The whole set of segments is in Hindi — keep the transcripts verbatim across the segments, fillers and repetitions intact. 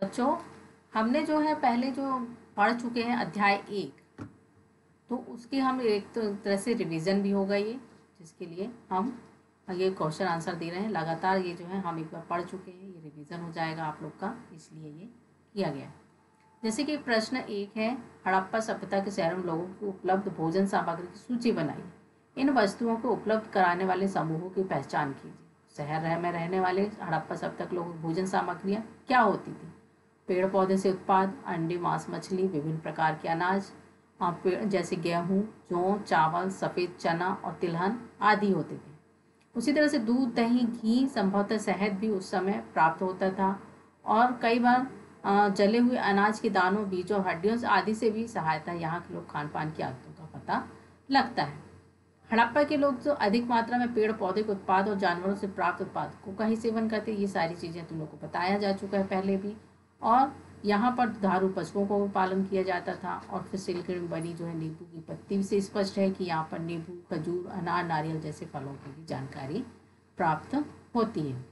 बच्चों, हमने जो है पहले जो पढ़ चुके हैं अध्याय एक, तो उसकी हम एक तो तरह से रिवीजन भी होगा ये, जिसके लिए हम ये क्वेश्चन आंसर दे रहे हैं लगातार। ये जो है हम एक बार पढ़ चुके हैं, ये रिवीजन हो जाएगा आप लोग का, इसलिए ये किया गया है। जैसे कि प्रश्न एक है, हड़प्पा सभ्यता के शहरों में लोगों को उपलब्ध भोजन सामग्री की सूची बनाइए। इन वस्तुओं को उपलब्ध कराने वाले समूहों की पहचान कीजिए। शहर में रहने वाले हड़प्पा सभ्यता के लोगों की भोजन सामग्रियाँ क्या होती थी? पेड़ पौधे से उत्पाद, अंडे, मांस, मछली, विभिन्न प्रकार के अनाज जैसे गेहूँ, जौ, चावल, सफ़ेद चना और तिलहन आदि होते थे। उसी तरह से दूध, दही, घी, संभवतः शहद भी उस समय प्राप्त होता था। और कई बार जले हुए अनाज के दानों, बीजों, हड्डियों आदि से भी सहायता यहाँ के लोग खान पान की आदतों का पता लगता है। हड़प्पा के लोग जो अधिक मात्रा में पेड़ पौधे के उत्पाद और जानवरों से प्राप्त उत्पाद को का ही सेवन करते, ये सारी चीज़ें तुम लोग को बताया जा चुका है पहले भी। और यहाँ पर दुधारू पशुओं को पालन किया जाता था। और फिर सिल्क में बनी जो है नींबू की पत्ती से स्पष्ट है कि यहाँ पर नींबू, खजूर, अनार, नारियल जैसे फलों की भी जानकारी प्राप्त होती है।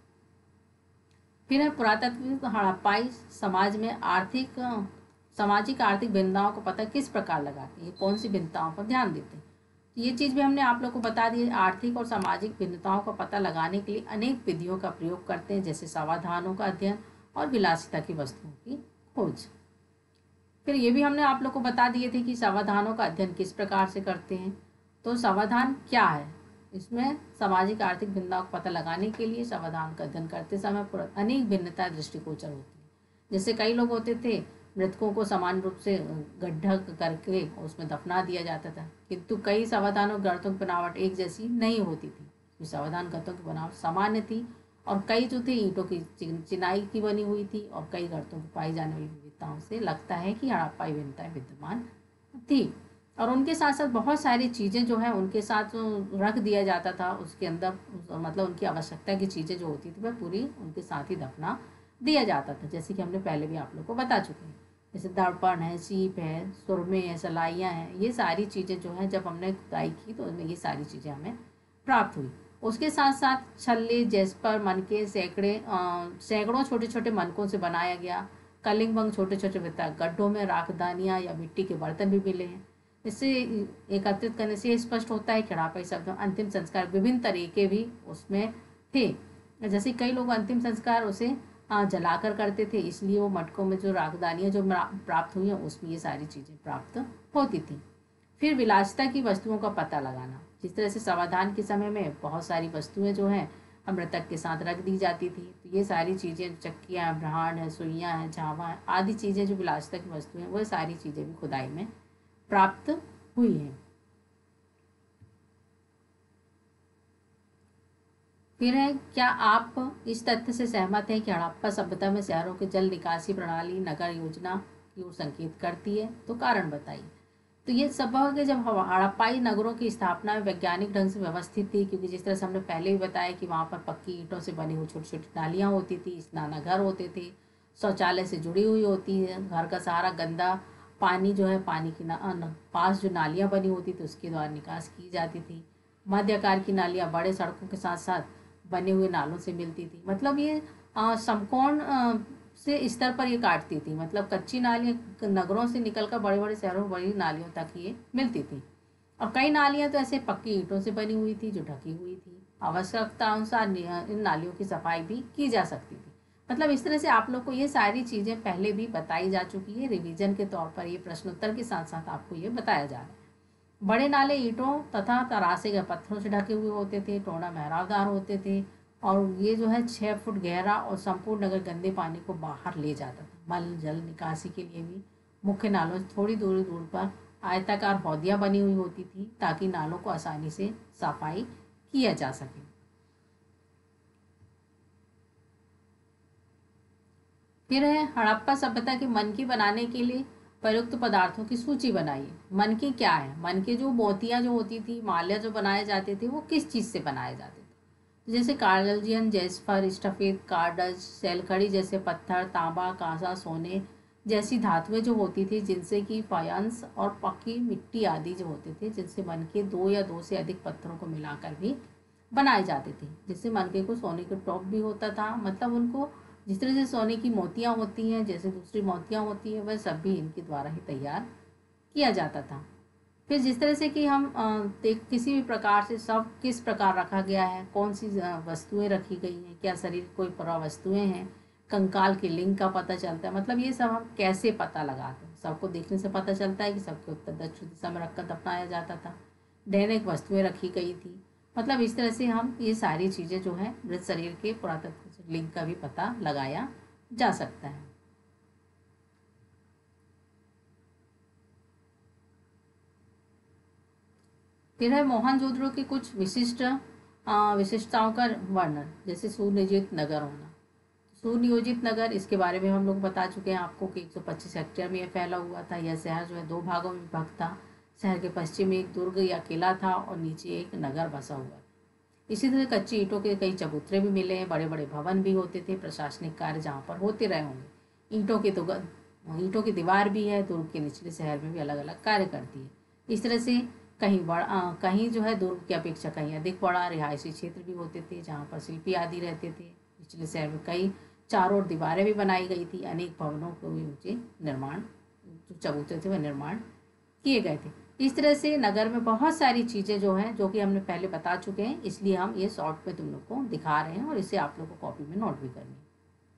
फिर है पुरातत्व हड़प्पाई समाज में आर्थिक सामाजिक आर्थिक भिन्नताओं को पता किस प्रकार लगाते हैं, कौन सी भिन्नताओं पर ध्यान देते हैं। तो ये चीज़ भी हमने आप लोग को बता दी। आर्थिक और सामाजिक भिन्नताओं का पता लगाने के लिए अनेक विधियों का प्रयोग करते हैं, जैसे समाधानों का अध्ययन और विलासिता की वस्तुओं की खोज। फिर ये भी हमने आप लोग को बता दिए थे कि समाधानों का अध्ययन किस प्रकार से करते हैं। तो समाधान क्या है? इसमें सामाजिक आर्थिक भिन्नताओं का पता लगाने के लिए समाधान का अध्ययन करते समय अनेक भिन्नता दृष्टिगोचर होती है। जैसे कई लोग होते थे, मृतकों को समान रूप से गड्ढा करके उसमें दफना दिया जाता था, किंतु कई समाधानों गर्तों की बनावट एक जैसी नहीं होती थी। समाधान गर्तों की बनावट सामान्य थी और कई जो थे ईंटों की चिनाई की बनी हुई थी और कई गर्तों की पाई जाने वाली विविधताओं से लगता है कि हड़प्पाई भिन्नताएं विद्यमान थी। और उनके साथ साथ बहुत सारी चीज़ें जो है उनके साथ रख दिया जाता था, उसके अंदर मतलब उनकी आवश्यकता की चीज़ें जो होती थी वह पूरी उनके साथ ही दफना दिया जाता था, जैसे कि हमने पहले भी आप लोग को बता चुके हैं। जैसे दर्पण है, सीप है, सुरमे है, सलाइयाँ हैं, ये सारी चीज़ें जो हैं जब हमने खुदाई की तो उसमें ये सारी चीज़ें हमें प्राप्त हुई। उसके साथ साथ छल्ले, जेस्पर, मनके, सैकड़े सैकड़ों छोटे छोटे मनकों से बनाया गया कलिंगबंग, छोटे छोटे गड्ढों में राखदानियाँ या मिट्टी के बर्तन भी मिले हैं। इससे एकत्रित करने से स्पष्ट होता है कि हड़प्पाई शब्द अंतिम संस्कार विभिन्न तरीके भी उसमें थे। जैसे कई लोग अंतिम संस्कार उसे जलाकर करते थे, इसलिए वो मटकों में जो राखदानियाँ जो प्राप्त हुई हैं उसमें ये सारी चीज़ें प्राप्त होती थी। फिर विलासिता की वस्तुओं का पता लगाना, जिस तरह से समाधान के समय में बहुत सारी वस्तुएं जो हैं मृतक के साथ रख दी जाती थी, तो ये सारी चीज़ें चक्कियाँ, ब्रह्मांड है, सुइयाँ हैं, झावा है आदि चीज़ें जो विलासिता की वस्तुएं वो सारी चीज़ें भी खुदाई में प्राप्त हुई हैं। फिर है, क्या आप इस तथ्य से सहमत हैं कि हड़प्पा सभ्यता में शहरों के जल निकासी प्रणाली नगर योजना की ओर संकेत करती है? तो कारण बताइए। तो ये संभव है जब हड़प्पाई नगरों की स्थापना वैज्ञानिक ढंग से व्यवस्थित थी, क्योंकि जिस तरह से हमने पहले भी बताया कि वहाँ पर पक्की ईंटों से बनी हुई छोटी छोटी नालियाँ होती थी, स्नानाघर होते थे, शौचालय से जुड़ी हुई होती है, घर का सारा गंदा पानी जो है पानी की ना पास जो नालियाँ बनी होती थी उसके द्वारा निकास की जाती थी। मध्य आकार की नालियाँ बड़े सड़कों के साथ साथ बने हुए नालों से मिलती थी, मतलब ये समकोण से स्तर पर ये काटती थी, मतलब कच्ची नालियाँ नगरों से निकलकर बड़े बड़े शहरों बड़ी नालियों तक ये मिलती थी। और कई नालियाँ तो ऐसे पक्की ईंटों से बनी हुई थी जो ढकी हुई थी। आवश्यकता अनुसार इन नालियों की सफाई भी की जा सकती थी। मतलब इस तरह से आप लोग को ये सारी चीज़ें पहले भी बताई जा चुकी है। रिवीजन के तौर पर ये प्रश्नोत्तर के साथ साथ आपको ये बताया जा रहा है। बड़े नाले ईंटों तथा तरासे के पत्थरों से ढके हुए होते थे, टोना मेहराबदार होते थे और ये जो है छः फुट गहरा और संपूर्ण नगर गंदे पानी को बाहर ले जाता था। मल जल निकासी के लिए भी मुख्य नालों से थोड़ी दूर दूर पर आयताकार हौदियाँ बनी हुई होती थी ताकि नालों को आसानी से सफाई किया जा सके। फिर है, हड़प्पा सभ्यता के मनकी बनाने के लिए प्रयुक्त पदार्थों की सूची बनाइए। मनकी क्या है? मनके जो मोतियाँ जो होती थी, माल्या जो बनाए जाते थे वो किस चीज़ से बनाए जाते थे? जैसे कार्डलजियन, जेस्पर, स्टफेद, कार्डज, सैलखड़ी जैसे पत्थर, तांबा, कांसा, सोने जैसी धातुएं जो होती थी, जिनसे कि फायंस और पक्की मिट्टी आदि जो होते थे, जिनसे मनके दो या दो से अधिक पत्थरों को मिलाकर भी बनाए जाते थे। जिससे मनके को सोने के टॉप भी होता था, मतलब उनको जिस तरह से सोने की मोतियाँ होती हैं, जैसे दूसरी मोतियाँ होती हैं, वह सब भी इनके द्वारा ही तैयार किया जाता था। फिर जिस तरह से कि हम देख किसी भी प्रकार से सब किस प्रकार रखा गया है, कौन सी वस्तुएं रखी गई हैं, क्या शरीर कोई परा वस्तुएं हैं, कंकाल के लिंग का पता चलता है। मतलब ये सब हम कैसे पता लगाते हैं, सबको देखने से पता चलता है कि सबको उत्तर दक्षिण दिशा में रखकर दफनाया जाता था। दैनिक वस्तुएं रखी गई थी। मतलब इस तरह से हम ये सारी चीज़ें जो है मृत शरीर के पुरातत्व लिंग का भी पता लगाया जा सकता है। फिर है मोहनजोदड़ो की कुछ विशिष्ट विशिष्टताओं का वर्णन, जैसे सुनियोजित नगर होना। सुनियोजित नगर, इसके बारे में हम लोग बता चुके हैं आपको कि एक सौ पच्चीस हेक्टेयर में यह फैला हुआ था। यह शहर जो है दो भागों में विभक्त था। शहर के पश्चिम में एक दुर्ग या किला था और नीचे एक नगर बसा हुआ था। इसी तरह कच्ची ईंटों के कई चबूतरे भी मिले हैं। बड़े बड़े भवन भी होते थे। प्रशासनिक कार्य जहाँ पर होते रहे होंगे। ईंटों की तो ईंटों की दीवार भी है। दुर्ग के निचले शहर में भी अलग अलग कार्य करती है। इस तरह से कहीं बड़ा कहीं जो है दुर्ग की अपेक्षा कहीं अधिक बड़ा रिहायशी क्षेत्र भी होते थे, जहाँ पर शिल्पी आदि रहते थे। निचले शहर में कई चारों ओर दीवारें भी बनाई गई थी। अनेक भवनों को भी ऊंचे निर्माण जो चबूतरे थे वह निर्माण किए गए थे। इस तरह से नगर में बहुत सारी चीज़ें जो हैं, जो कि हमने पहले बता चुके हैं, इसलिए हम ये शॉर्ट में तुम लोग को दिखा रहे हैं और इसे आप लोग को कॉपी में नोट भी करनी है।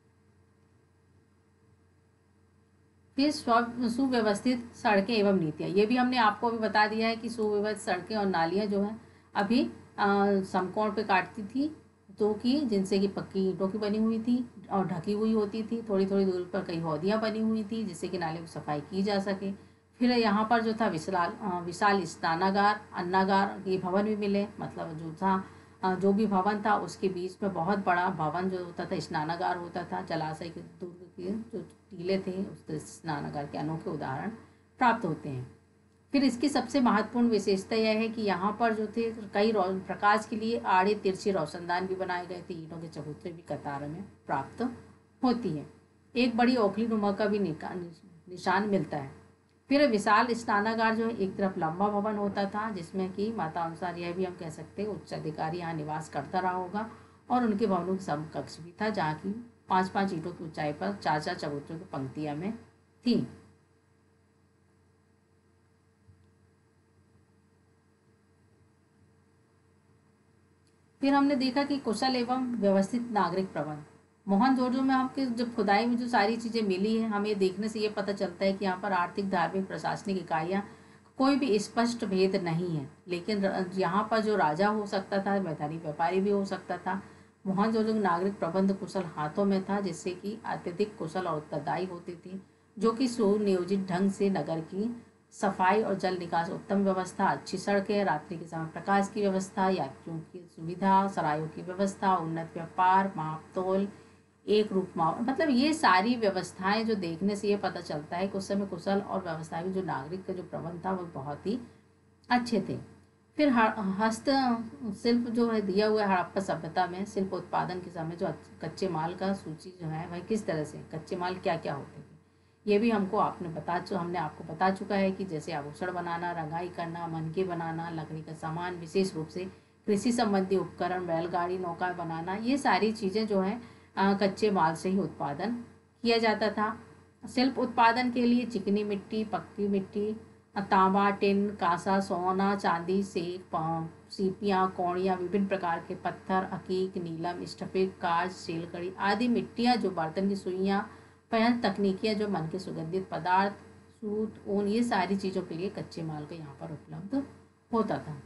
फिर सुव्यवस्थित सड़कें एवं नीतियाँ, ये भी हमने आपको अभी बता दिया है कि सुव्यवस्थित सड़कें और नालियाँ जो हैं अभी समकोण पे काटती थी, तो कि जिनसे कि पक्की ईंटों की बनी हुई थी और ढकी हुई होती थी। थोड़ी थोड़ी दूरी पर कई हौदियाँ बनी हुई थी जिससे कि नाले की सफाई की जा सके। फिर यहाँ पर जो था विशाल विशाल स्नानागार, अन्नागार, ये भवन भी मिले। मतलब जो था जो भी भवन था उसके बीच में बहुत बड़ा भवन जो होता था स्नानागार होता था। जलाशय के दुर्ग के जो टीले थे उस स्नानागार के अनोखे उदाहरण प्राप्त होते हैं। फिर इसकी सबसे महत्वपूर्ण विशेषता यह है कि यहाँ पर जो थे कई प्रकाश के लिए आड़े तिरछे रोशनदान भी बनाए गए थे। ईंटों के चबूतरे भी कतार में प्राप्त होती है। एक बड़ी ओखली नुमा का भी निशान मिलता है। फिर विशाल स्नानागार जो है एक तरफ लंबा भवन होता था, जिसमें कि माता अनुसार यह भी हम कह सकते हैं उच्च अधिकारी यहाँ निवास करता रहा होगा, और उनके भवनों की समकक्ष भी था जहाँ की पाँच पाँच ईंटों की ऊंचाई पर चार चार चबूतरों की पंक्तियाँ में थी। फिर हमने देखा कि कुशल एवं व्यवस्थित नागरिक प्रबंध। मोहनजोदड़ो में हमके जब खुदाई में जो सारी चीज़ें मिली है, हमें देखने से ये पता चलता है कि यहाँ पर आर्थिक, धार्मिक, प्रशासनिक इकाइयाँ कोई भी स्पष्ट भेद नहीं है। लेकिन यहाँ पर जो राजा हो सकता था, मैदानी व्यापारी भी हो सकता था। मोहनजोदड़ो नागरिक प्रबंध कुशल हाथों में था, जिससे कि अत्यधिक कुशल और उत्तरदायी होते थे, जो कि सुनियोजित ढंग से नगर की सफाई और जल निकास, उत्तम व्यवस्था, अच्छी सड़कें, रात्रि के समय प्रकाश की व्यवस्था, यात्रियों की सुविधा, सरायों की व्यवस्था, उन्नत व्यापार, माप तोल, एक रूप माप, मतलब ये सारी व्यवस्थाएं जो देखने से ये पता चलता है कि उस समय कुशल और व्यवस्थाएं जो नागरिक का जो प्रबंध था वो बहुत ही अच्छे थे। फिर हस्त शिल्प जो है दिया हुआ है हड़प्पा सभ्यता में शिल्प उत्पादन के समय जो कच्चे माल का सूची जो है वह किस तरह से, कच्चे माल क्या क्या होते थे, ये भी हमको आपने बता चु हमने आपको बता चुका है कि जैसे आभूषण बनाना, रंगाई करना, मनके बनाना, लकड़ी का सामान, विशेष रूप से कृषि संबंधी उपकरण, बैलगाड़ी, नौका बनाना, ये सारी चीज़ें जो हैं कच्चे माल से ही उत्पादन किया जाता था। शिल्प उत्पादन के लिए चिकनी मिट्टी, पक्की मिट्टी, तांबा, टिन, कांसा, सोना, चांदी, सेक, सीपियाँ, कौड़ियाँ, विभिन्न प्रकार के पत्थर, अकीक, नीलम, स्फटिक, कांच, सीलकड़ी आदि मिट्टियाँ जो बर्तन की सुइयाँ, पहन तकनीकियाँ जो मन के सुगंधित पदार्थ, सूत, ऊन, ये सारी चीज़ों के लिए कच्चे माल का यहाँ पर उपलब्ध होता था।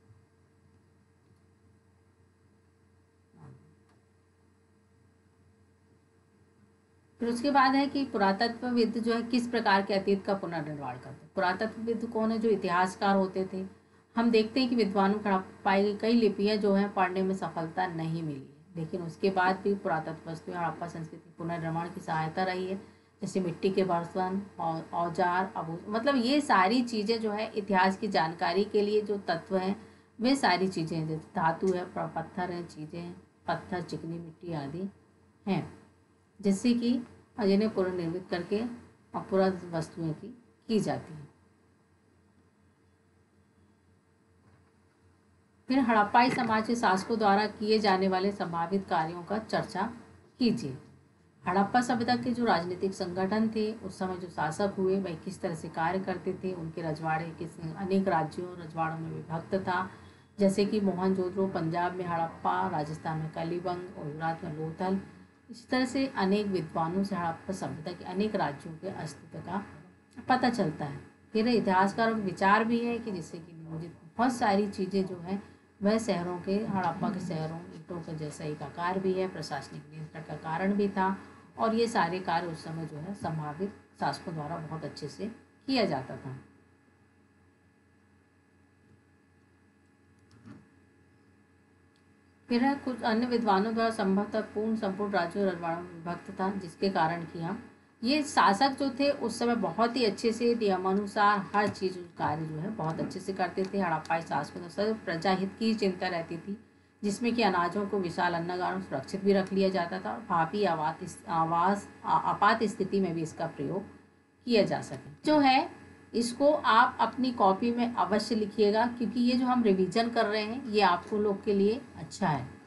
फिर उसके बाद है कि पुरातत्वविद जो है किस प्रकार के अतीत का पुनर्निर्माण करते हैं। पुरातत्वविद कौन है? जो इतिहासकार होते थे। हम देखते हैं कि विद्वानों को पाई गई कई लिपियाँ जो हैं पढ़ने में सफलता नहीं मिली है, लेकिन उसके बाद भी पुरातत्व वस्तुएं हड़प्पा संस्कृति पुनर्निर्माण की सहायता रही है, जैसे मिट्टी के बर्तन और औजार, आभूषण, मतलब ये सारी चीज़ें जो है इतिहास की जानकारी के लिए जो तत्व हैं वे सारी चीज़ें हैं, जैसे धातु है, पत्थर हैं, चीज़ें हैं, पत्थर, चिकनी मिट्टी आदि हैं, जिससे कि जिन्हें पुनर्निर्मित करके पूरा वस्तुएं की की जाती है। फिर हड़प्पाई समाज के शासकों द्वारा किए जाने वाले संभावित कार्यों का चर्चा कीजिए। हड़प्पा सभ्यता के जो राजनीतिक संगठन थे उस समय जो शासक हुए वह किस तरह से कार्य करते थे, उनके रजवाड़े किस अनेक राज्यों रजवाड़ों में विभक्त था, जैसे कि मोहनजोदड़ो पंजाब में हड़प्पा, राजस्थान में कलिबंग और गुजरात में लोथल। इसी तरह से अनेक विद्वानों से हड़प्पा सभ्यता के अनेक राज्यों के अस्तित्व का पता चलता है। फिर इतिहासकारों का विचार भी है कि जिससे कि नियोजित बहुत सारी चीज़ें जो है वह शहरों के हड़प्पा के शहरों ईंटों का जैसा एक आकार भी है, प्रशासनिक नियंत्रण का कारण भी था, और ये सारे कार्य उस समय जो है संभावित शासकों द्वारा बहुत अच्छे से किया जाता था। फिर है कुछ अन्य विद्वानों द्वारा संभवतः पूर्ण संपूर्ण राज्यों और रजवाड़ों में विभक्त था, जिसके कारण कि हम ये शासक जो थे उस समय बहुत ही अच्छे से नियमानुसार हर चीज़ कार्य जो है बहुत अच्छे से करते थे। हड़प्पाई शासकों में प्रजा हित की चिंता रहती थी, जिसमें कि अनाजों को विशाल अन्नगारों सुरक्षित भी रख लिया जाता था और भावी आवास आवास आपात स्थिति में भी इसका प्रयोग किया जा सके। जो है इसको आप अपनी कॉपी में अवश्य लिखिएगा, क्योंकि ये जो हम रिवीजन कर रहे हैं ये आपको लोग के लिए अच्छा है।